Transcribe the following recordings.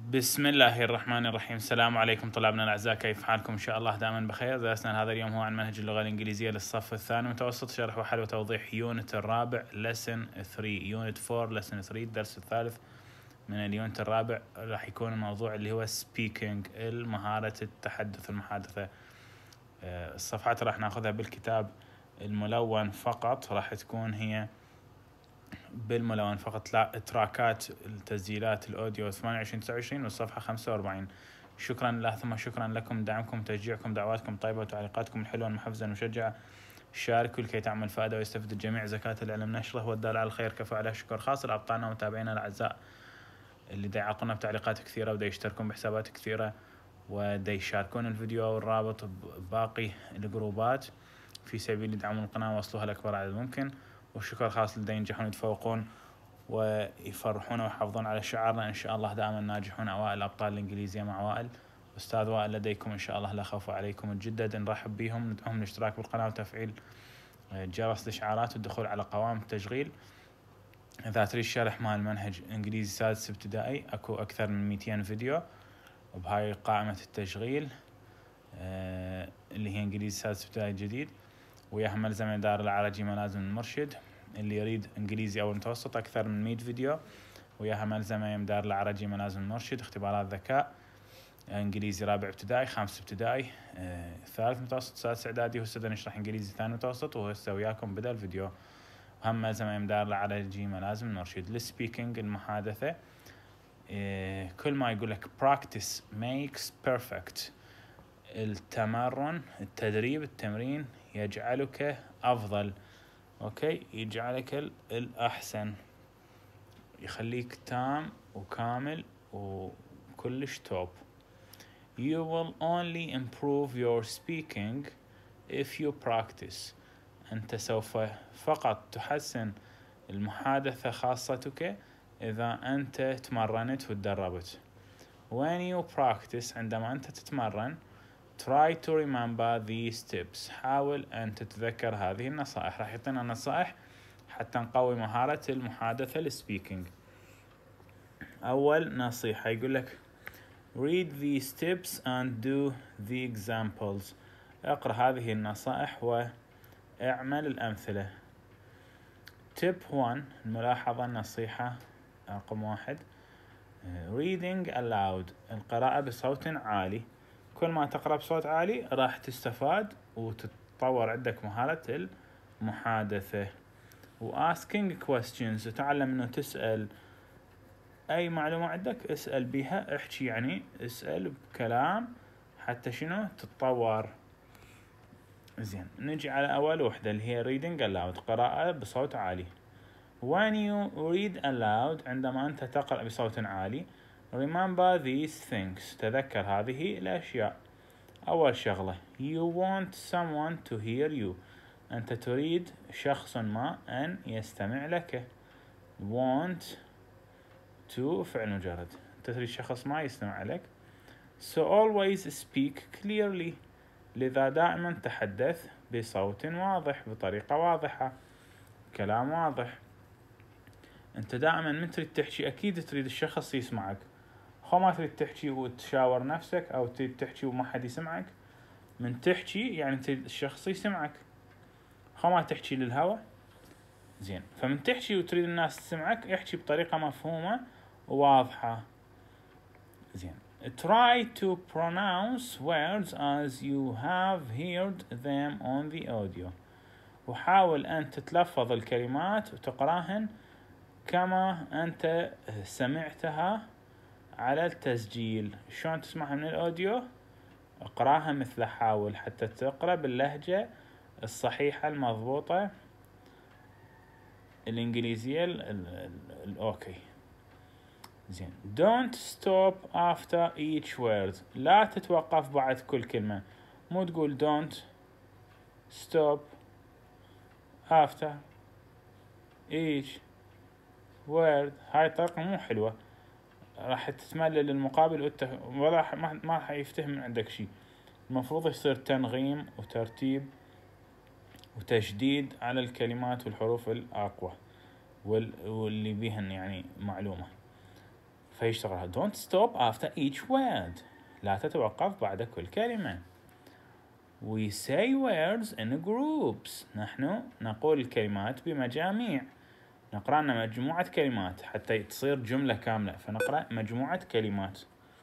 بسم الله الرحمن الرحيم. السلام عليكم طلابنا الأعزاء، كيف حالكم؟ إن شاء الله دائما بخير. درسنا هذا اليوم هو عن منهج اللغة الإنجليزية للصف الثاني متوسط، شرح وحل وتوضيح يونت الرابع lesson 3 يونت 4 lesson 3 الدرس الثالث من اليونت الرابع. راح يكون الموضوع اللي هو speaking، المهارة التحدث المحادثة. الصفحات راح ناخذها بالكتاب الملون فقط، راح تكون هي بالملون فقط، لا تراكات التسجيلات الأوديو 28 29 والصفحة 45. شكرا لله ثم شكرا لكم، دعمكم تشجيعكم دعواتكم طيبة وتعليقاتكم الحلوة المحفزة المشجعة. شاركوا لكي تعمل فائدة ويستفيد الجميع. زكاة العلم نشره والدال على الخير كفاعله. شكر خاص لأبطالنا ومتابعينا الأعزاء اللي دا يعطونا بتعليقات كثيرة ودا يشتركون بحسابات كثيرة ودا يشاركون الفيديو والرابط بباقي الجروبات في سبيل يدعمون القناة ووصلوها لأكبر عدد ممكن. وشكر خاص للي ينجحون يتفوقون ويفرحون ويحافظون على شعارنا إن شاء الله دائما ناجحون أوائل أبطال الإنجليزية مع وائل. أستاذ وائل لديكم إن شاء الله لا خوف عليكم. نجدد نرحب بهم، ندعوهم الاشتراك بالقناة وتفعيل جرس الإشعارات والدخول على قوائم التشغيل. إذا تريد شرح مال منهج إنجليزي سادس ابتدائي أكو أكثر من 200 فيديو بهاي قائمة التشغيل اللي هي إنجليزي سادس ابتدائي جديد، وياها ملزمة دار العرجي ملازم المرشد. اللي يريد إنجليزي أو متوسط أكثر من 100 فيديو، وياها ملزمة مدار العرجي ملازم المرشد، اختبارات ذكاء، إنجليزي رابع ابتدائي، خامس ابتدائي، ثالث متوسط، سادس إعدادي. وهسه نشرح إنجليزي ثاني متوسط وهسه وياكم بدأ الفيديو. هم ملزمة مدار العرجي ملازم المرشد. السبيكينج المحادثة، كل ما يقول لك practice makes perfect، التمرن التدريب التمرين يجعلك أفضل، اوكي، يجعلك الأحسن، يخليك تام وكامل وكلش توب. You will only improve your speaking if you practice. أنت سوف فقط تحسن المحادثة خاصتك إذا أنت تمرنت وتدربت. When you practice، عندما أنت تتمرن، try to remember these tips، حاول أن تتذكر هذه النصائح. راح يعطينا نصائح حتى نقوي مهارة المحادثة السبيكينج. أول نصيحة يقول لك read these tips and do the examples، اقرأ هذه النصائح واعمل الأمثلة. tip 1، الملاحظة النصيحة رقم 1، reading aloud، القراءة بصوت عالي. كل ما تقرأ بصوت عالي راح تستفاد وتتطور عندك مهارة المحادثة. asking questions، تعلم انه تسأل اي معلومة عندك اسأل بيها، احكي يعني اسأل بكلام حتى شنو تتطور. زين، نجي على اول وحدة اللي هي reading aloud، قراءة بصوت عالي. when you read aloud، عندما انت تقرأ بصوت عالي، remember these things، تذكر هذه الاشياء. اول شغلة you want someone to hear you، أنت تريد شخص ما أن يستمع لك. want to فعل مجرد، أنت تريد شخص ما يستمع لك. so always speak clearly، لذا دائما تحدث بصوت واضح، بطريقة واضحة، كلام واضح. أنت دائما من تريد تحكي أكيد تريد الشخص يسمعك، خو ما تريد تحكي وتشاور نفسك أو تريد تحكي وما حد يسمعك. من تحكي يعني تريد الشخص يسمعك، خو ما تحكي للهوا. زين، فمن تحكي وتريد الناس تسمعك احكي بطريقة مفهومة وواضحة. زين، try to pronounce words as you have heard them on the audio، وحاول أن تتلفظ الكلمات وتقراهن كما أنت سمعتها على التسجيل. شلون تسمعها من الأوديو؟ اقراها مثل، حاول حتى تقرأ باللهجة الصحيحة المضبوطة الإنجليزية الأوكي. زين، don't stop after each word، لا تتوقف بعد كل كلمة. مو تقول don't stop after each word، هاي الطريقة مو حلوة، راح تتملل المقابل ولا ما راح يفتهم من عندك شيء. المفروض يصير تنغيم وترتيب وتشديد على الكلمات والحروف الأقوى واللي بيهن يعني معلومة. فهيش تقرأها don't stop after each word. لا تتوقف بعد كل كلمة. We say words in groups. نحن نقول الكلمات بمجاميع. نقرأ لنا مجموعة كلمات حتى تصير جملة كاملة، فنقرأ مجموعة كلمات.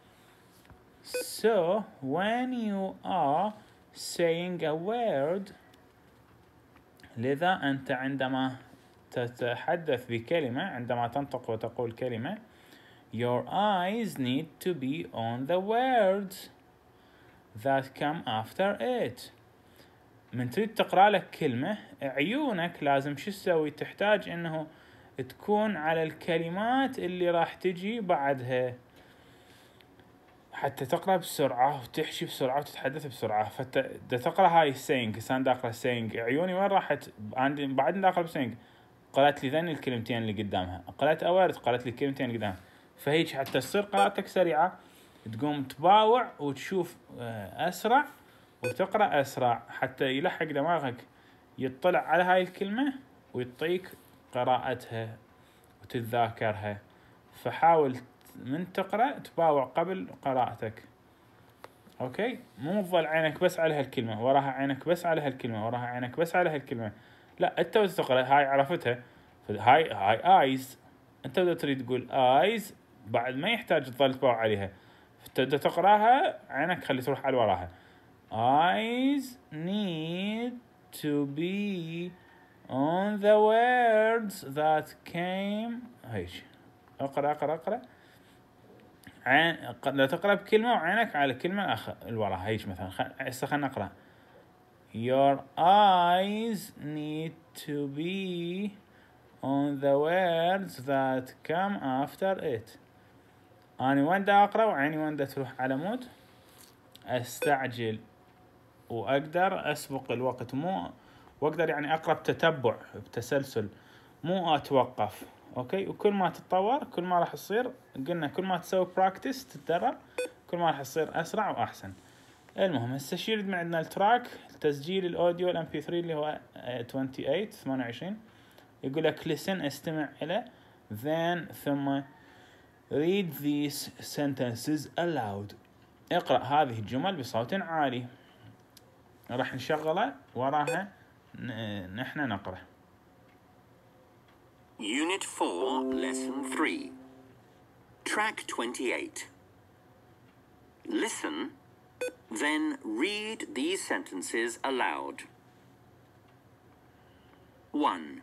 So when you are saying a word، لذا أنت عندما تتحدث بكلمة، عندما تنطق وتقول كلمة، your eyes need to be on the words that come after it. من تريد تقرأ لك كلمة، عيونك لازم شو تسوي؟ تحتاج إنه تكون على الكلمات اللي راح تجي بعدها، حتى تقرأ بسرعة وتحشي بسرعة وتتحدث بسرعة. فدا تقرأ هاي السينج، هسه أنا أقرأ السينج، عيوني وين راحت؟ عندي بعد أقرأ بسينج، قرأت لي ذني الكلمتين اللي قدامها، قرأت أورد، قرأت لي الكلمتين اللي قدامها. فهيك حتى تصير قراءتك سريعة، تقوم تباوع وتشوف أسرع وتقرأ أسرع، حتى يلحق دماغك يطلع على هاي الكلمة ويعطيك قراءتها وتتذاكرها. فحاول من تقرأ تباوع قبل قراءتك. أوكي، مو تظل عينك بس على هالكلمة، وراها عينك بس على هالكلمة، وراها عينك بس على هالكلمة. لا، أنت بدك تقرأ هاي عرفتها، هاي eyes، أنت بدك تريد تقول eyes، بعد ما يحتاج تظل تباوع عليها، تبدأ تقرأها عينك خلي تروح على وراها. eyes need to be on the words that came. هيش اقرأ عين، لا تقرأ بكلمة وعينك على الكلمة اللي وراها. هيش مثلا هسه خلنا نقرأ your eyes need to be on the words that come after it. أنا وين دا أقرأ وعيني وين دا تروح على مود أستعجل وأقدر أسبق الوقت، مو وأقدر يعني أقرأ بتتبع بتسلسل، مو أتوقف. أوكي، وكل ما تتطور كل ما راح تصير، قلنا كل ما تسوي براكتس تتدرب كل ما راح تصير أسرع وأحسن. المهم هسه شي يريد من عندنا التراك، تسجيل الأوديو MP3 اللي هو 28. يقول لك listen، استمع إلى، then ثم read these sentences aloud، اقرأ هذه الجمل بصوت عالي. راح نشغله وراها نحن نقرأ. Unit 4, Lesson 3, Track 28. Listen, then read these sentences aloud. 1.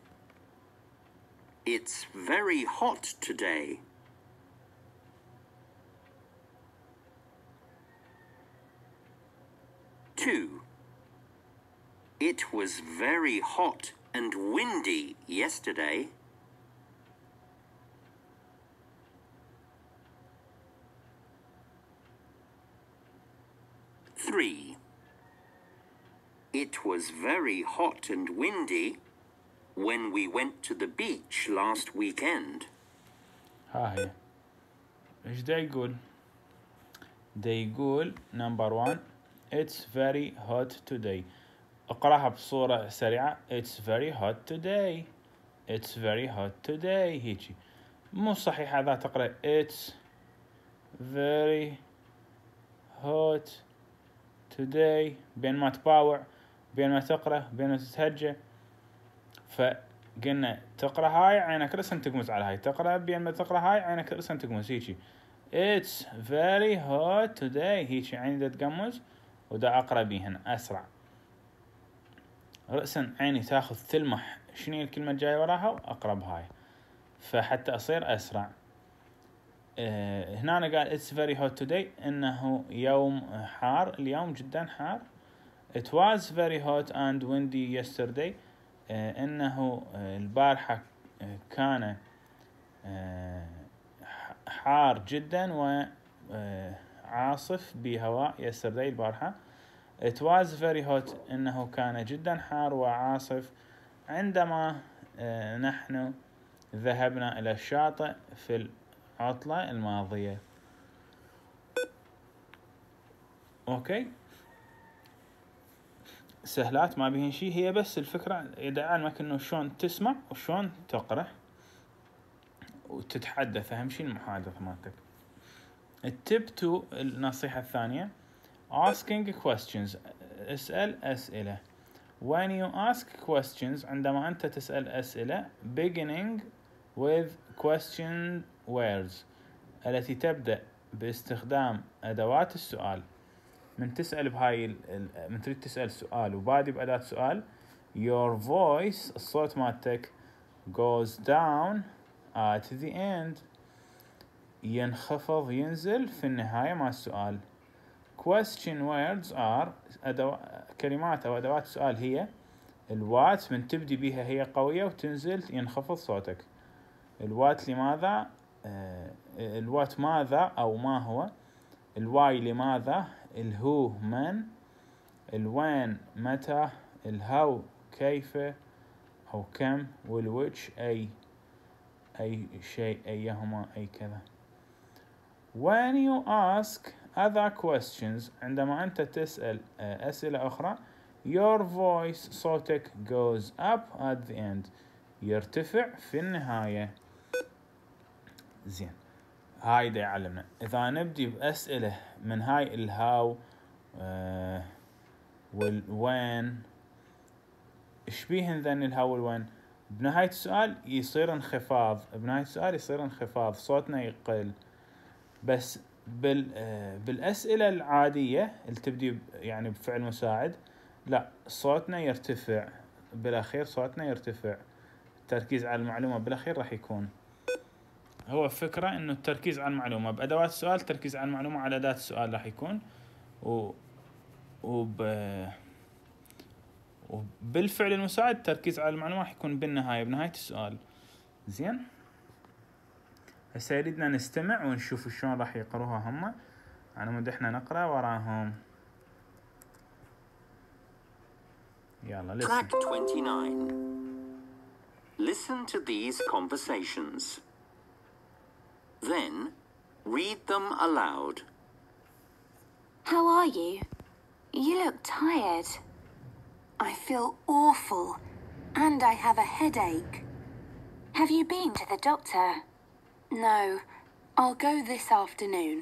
It's very hot today. 2. It was very hot and windy yesterday. 3. It was very hot and windy when we went to the beach last weekend. ها هي ايش دا يقول؟ دا يقول number 1 it's very hot today. اقراها بصورة سريعة. it's very hot today. it's very hot today. هيجي مو صحيح هذا تقرأ it's very hot today بين ما تباوع بين ما تقرأ بين ما تتهجى. فقلنا تقرأ هاي عينك رسم تقمز على هاي، تقرأ بين ما تقرأ هاي عينك رسم تقمز. هيجي it's very hot today. هيجي عيني دا تقمز ودا أقرأ بيهن أسرع. رأسا عيني تاخذ تلمح شنو الكلمة الجاية وراها وأقرأ بهاي، فحتى أصير أسرع. هنا أنا قال it's very hot today إنه يوم حار، اليوم جدا حار. it was very hot and windy yesterday إنه البارحة كان حار جدا وعاصف بهواء. yesterday البارحة. it was very hot إنه كان جدا حار وعاصف عندما نحن ذهبنا إلى الشاطئ في العطلة الماضية. أوكي، سهلات ما بيهن شيء، هي بس الفكرة إذا علمك إنه شلون تسمع وشلون تقرأ وتتحدث. أهم شيء المحادثة مالتك. التيب 2 النصيحة الثانية asking questions، اسأل أسئلة. when you ask questions عندما أنت تسأل أسئلة beginning with question words التي تبدأ باستخدام أدوات السؤال. من تسأل بهاي من تريد تسأل سؤال وبادي بأداة سؤال your voice الصوت مالتك goes down at the end ينخفض ينزل في النهاية مع السؤال. question words are كلمات أو أدوات سؤال هي الوات من تبدي بها هي قوية وتنزل ينخفض صوتك. الوات لماذا، الوات ماذا أو ما هو، الواي لماذا، الهو من، الوين متى، الهاو كيف أو كم، والويتش أي شيء أيهما أي كذا. when you ask other questions عندما أنت تسأل أسئلة أخرى your voice صوتك goes up at the end يرتفع في النهاية. زين، هاي دا يعلمنا إذا نبدي بأسئلة من هاي الهاو والوين إيش بيهن ذن الهاو والوين، بنهاية السؤال يصير انخفاض، بنهاية السؤال يصير انخفاض صوتنا يقل. بس بالأسئلة العادية اللي تبدي يعني بفعل مساعد لا صوتنا يرتفع بالأخير، صوتنا يرتفع. التركيز على المعلومة بالأخير راح يكون هو فكرة إنه التركيز على المعلومة بأدوات السؤال، التركيز على المعلومة على أداة السؤال راح يكون وبالفعل المساعد التركيز على المعلومة راح يكون بالنهاية بنهاية السؤال. زين، هسه يريدنا نستمع ونشوف شلون راح يقروها هم على مود احنا نقرأ وراهم. يلا listen. Track 29. Listen to these conversations. Then, read them aloud. How are you? You look tired. I feel awful, and I have a headache. Have you been to the doctor? No, I'll go this afternoon.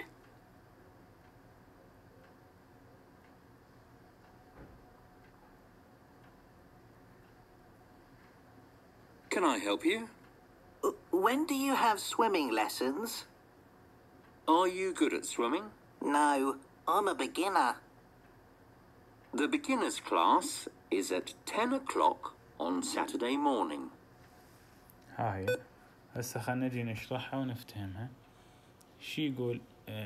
Can I help you? When do you have swimming lessons? Are you good at swimming? No, I'm a beginner. The beginner's class is at 10 o'clock on Saturday morning. هاي هسه خلنا نجي نشرحها ونفتهمها. شي يقول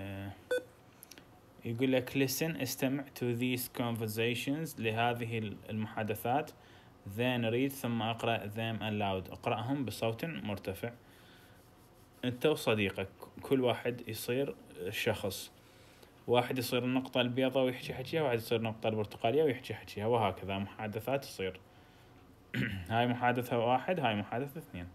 يقول لك listen استمع to these conversations لهذه المحادثات then read ثم اقرأ them aloud اقرأهم بصوت مرتفع. انت وصديقك كل واحد يصير شخص، واحد يصير النقطة البيضاء ويحكي حكيها، واحد يصير النقطة البرتقالية ويحكي حكيها، وهكذا محادثات تصير. هاي محادثة واحد، هاي محادثة اثنين.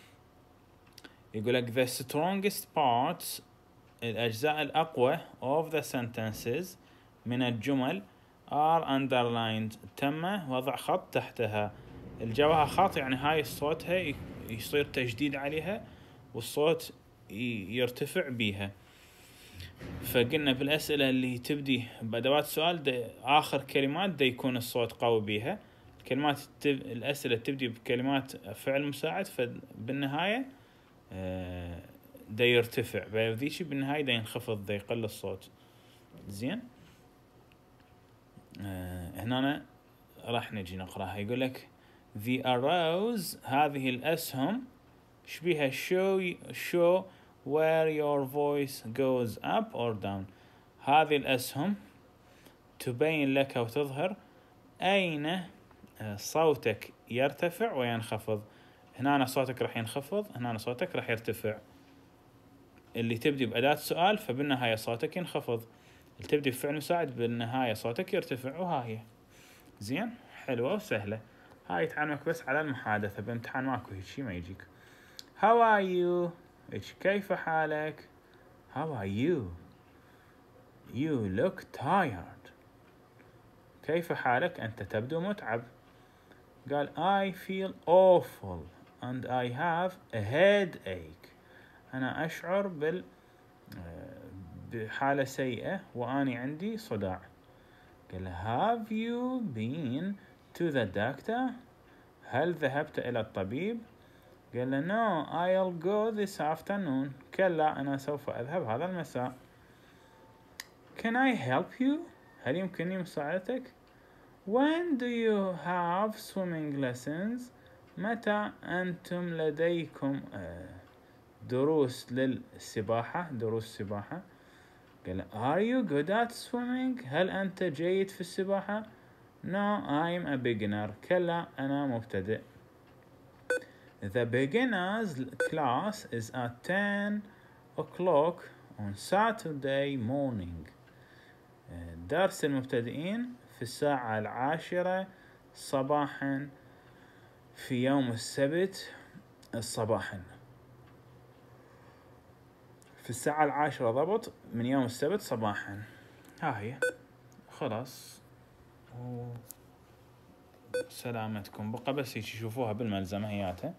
يقولك the strongest parts الأجزاء الأقوى of the sentences من الجمل are underlined تم وضع خط تحتها. الجوها خط يعني هاي صوتها يصير تجديد عليها والصوت يرتفع بيها. فقلنا بالأسئلة اللي تبدي بأدوات السؤال آخر كلمات دا يكون الصوت قوي بيها. كلمات الأسئلة تبدي بكلمات فعل مساعد فبالنهاية دا يرتفع، بذيشي بالنهاية دا ينخفض دا يقل الصوت. زين، هنا راح نجي نقراها. يقول لك the arrows هذه الأسهم شبيها show where your voice goes up or down. هذه الأسهم تبين لك أو تظهر أين صوتك يرتفع وينخفض. هنا صوتك راح ينخفض، هنا صوتك راح يرتفع. اللي تبدي بأداة سؤال فبالنهاية صوتك ينخفض، اللي تبدي بفعل مساعد بالنهاية صوتك يرتفع. وهاي زين حلوة وسهلة. هاي تعلمك بس على المحادثة، بامتحان ماكو هيك شي ما يجيك. How are you؟ كيف حالك؟ How are you؟ You look tired. كيف حالك؟ أنت تبدو متعب. قال I feel awful and I have a headache. أنا أشعر بحالة سيئة وأني عندي صداع. قال له have you been to the doctor؟ هل ذهبت إلى الطبيب؟ قال له no I'll go this afternoon. كلا أنا سوف أذهب هذا المساء. can I help you؟ هل يمكنني مساعدتك؟ when do you have swimming lessons؟ متى أنتم لديكم دروس للسباحة، دروس سباحة؟ قال are you good at swimming؟ هل أنت جيد في السباحة؟ no I'm a beginner. كلا أنا مبتدئ. the beginners class is at 10 o'clock on Saturday morning. درس المبتدئين في الساعة 10 صباحا في يوم السبت صباحا. في الساعة 10 ضبط من يوم السبت صباحا. ها هي خلاص سلامتكم. بقى بس يشوفوها بالملزمة هياتها.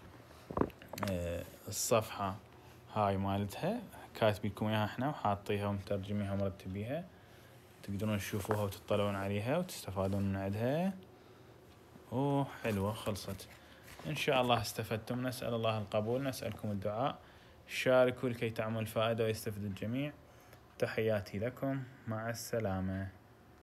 الصفحة هاي مالتها كاتبينكم اياها احنا وحاطيها ومترجميها ومرتبيها، تقدرون تشوفوها وتطلعون عليها وتستفادون من عندها. حلوة خلصت. إن شاء الله استفدتم. نسأل الله القبول، نسألكم الدعاء. شاركوا لكي تعمل فائدة ويستفيد الجميع. تحياتي لكم، مع السلامة.